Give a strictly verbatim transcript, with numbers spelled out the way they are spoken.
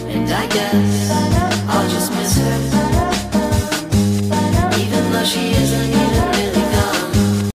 And I guess I'll just miss her, even though she isn't even